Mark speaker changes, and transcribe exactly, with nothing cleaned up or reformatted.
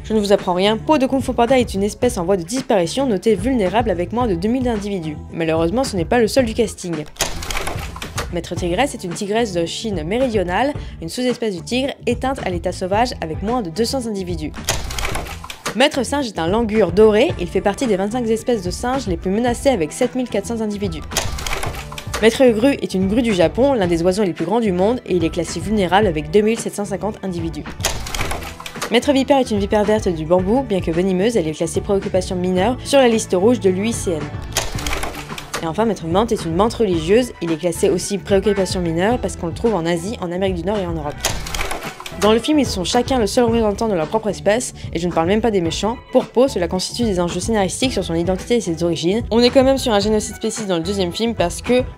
Speaker 1: Je ne vous apprends rien, Peau de Kung Fu Panda est une espèce en voie de disparition notée vulnérable avec moins de deux mille individus. Malheureusement, ce n'est pas le seul du casting. Maître Tigresse est une tigresse de Chine méridionale, une sous-espèce du tigre éteinte à l'état sauvage avec moins de deux cents individus. Maître Singe est un langur doré, il fait partie des vingt-cinq espèces de singes les plus menacées avec sept mille quatre cents individus. Maître Grue est une grue du Japon, l'un des oiseaux les plus grands du monde, et il est classé vulnérable avec deux mille sept cent cinquante individus. Maître Vipère est une vipère verte du bambou, bien que venimeuse, elle est classée préoccupation mineure sur la liste rouge de l'U I C N. Et enfin, Maître Mante est une menthe religieuse, il est classé aussi préoccupation mineure parce qu'on le trouve en Asie, en Amérique du Nord et en Europe. Dans le film, ils sont chacun le seul représentant de leur propre espèce, et je ne parle même pas des méchants. Pour Peau, cela constitue des enjeux scénaristiques sur son identité et ses origines. On est quand même sur un génocide spéciste dans le deuxième film parce que